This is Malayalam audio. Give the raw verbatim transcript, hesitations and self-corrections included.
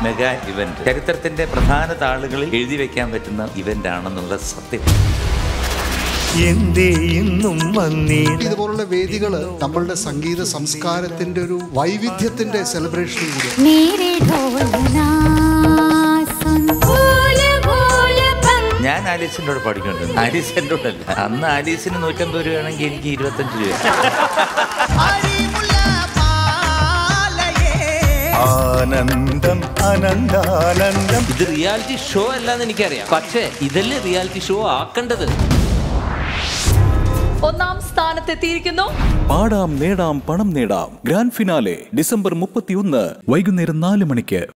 മെഗാ ഇവന്റ് ചരിത്രത്തിന്റെ പ്രധാന താളുകളിൽ എഴുതി വെക്കാൻ പറ്റുന്ന ഇവന്റ് ആണെന്നുള്ള സത്യം. ഇതുപോലുള്ള വേദികള് നമ്മളുടെ സംഗീത സംസ്കാരത്തിന്റെ ഒരു വൈവിധ്യത്തിന്റെ സെലിബ്രേഷൻ കൂടിയാണ്. ഞാൻ ആലീസിൻ്റെ കൂടെ പഠിക്കൊണ്ടിരുന്നു. ആലീസ് എൻ്റെ കൂടെ അല്ല. അന്ന് ആലീസിന് നൂറ്റമ്പത് രൂപയാണെങ്കിൽ എനിക്ക് ഇരുപത്തഞ്ച് രൂപ. ആനന്ദം അനന്താനന്ദം. ഇത് റിയാലിറ്റി ഷോ അല്ലാന്ന് എനിക്കറിയാം, പക്ഷേ ഇതല്ലേ റിയാലിറ്റി ഷോ ആക്കേണ്ടത്. ഒന്നാം സ്ഥാനത്തെത്തിയിരിക്കുന്നു പാടാം നേടാം പണം നേടാം ഗ്രാൻഡ് ഫിനാലെ ഡിസംബർ മുപ്പത്തിയൊന്ന് വൈകുന്നേരം നാല് മണിക്ക്